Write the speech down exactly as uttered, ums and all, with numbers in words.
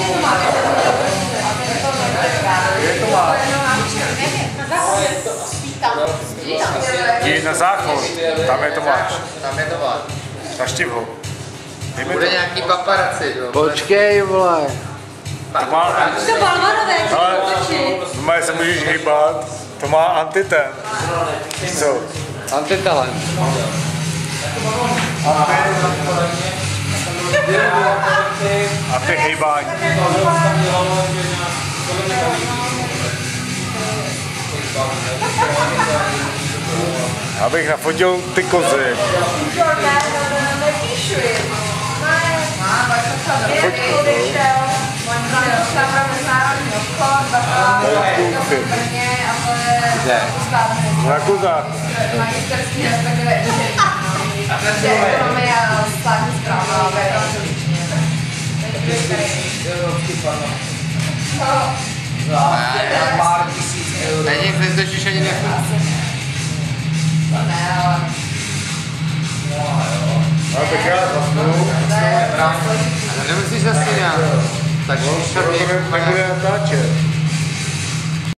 Kde to máš? Jdi na záchod, tam je to máš. Tam je to máš. Zaštiv ho. Bude nějaký paparazzi, jo. Počkej, vole. To má... To balvanové, Ale normálně se můžeš hýbat, to má antiten. Co? Antitalent. A ty hejbání. Abych nafotil ty kozy. Kde? Na kozách. Není, když totiž ani nechce. Ale tak já zasnu. Ale nemusíš zasínat. Tak To nebude natáčet.